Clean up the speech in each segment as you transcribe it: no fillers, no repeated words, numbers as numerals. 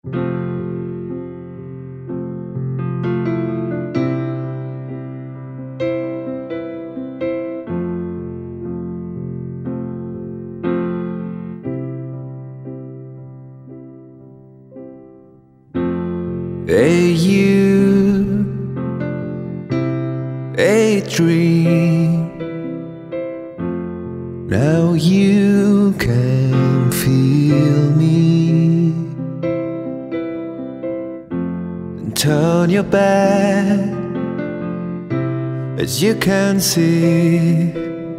Hey you, a dream. Now you can feel me, and turn your back. As you can see,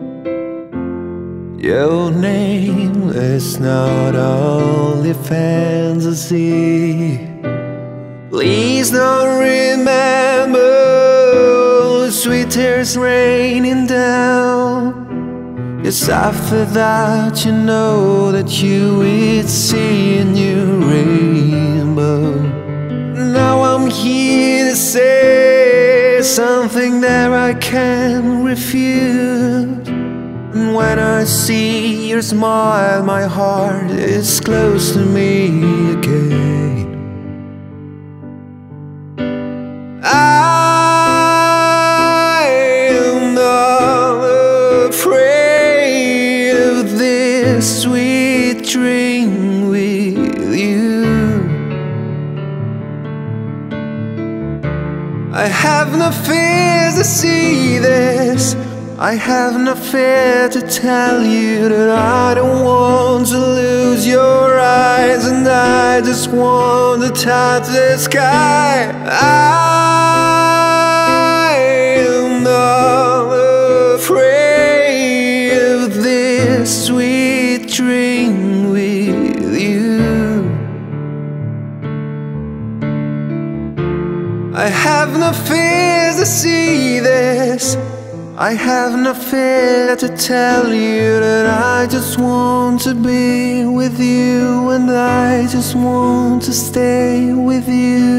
your name is not only fantasy. Please don't remember the sweet tears raining down, 'cause after that you know that you will see a new rainbow. Now I'm here to say something that I can't refute, and when I see your smile my heart is close to me again. I am not afraid of this sweet dream with you. I have no fear to see this. I have no fear to tell you that I don't want to lose your eyes, and I just want to touch the sky. I am not afraid of this sweet dream with you. I have no fear to see this. I have no fear to tell you that I just want to be with you, and I just want to stay with you.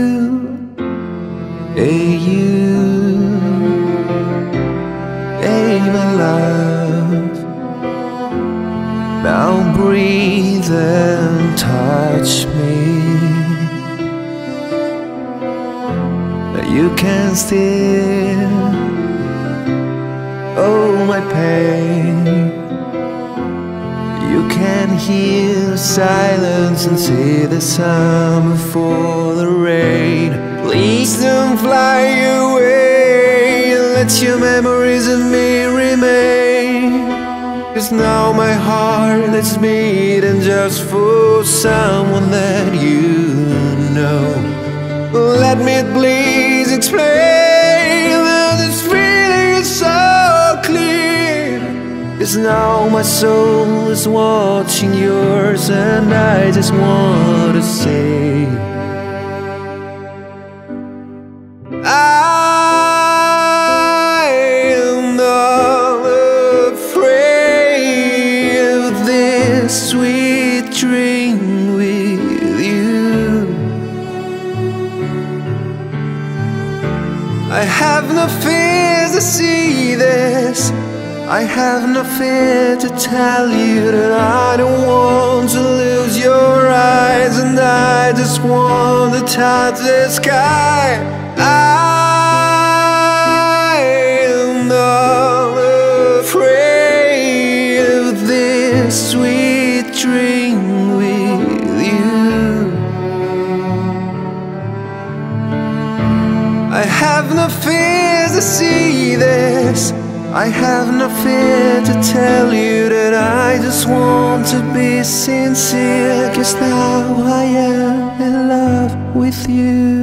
Hey you, hey my love, now breathe and touch me. You can still oh my pain. You can hear silence and see the sun before the rain. Please don't fly away, let your memories of me remain, 'cause now my heart is beating just for someone that you know. Let me please explain that this feeling is so clear, 'cause now my soul is watching yours, and I just want to say I am not afraid of this sweet dream with you. I have no fear to see this. I have no fear to tell you that I don't want to lose your eyes, and I just want to touch the sky. I am not afraid of this sweet dream with you. I have no fear to see this. I have no fear to tell you that I just want to be sincere, 'cause now I am in love with you.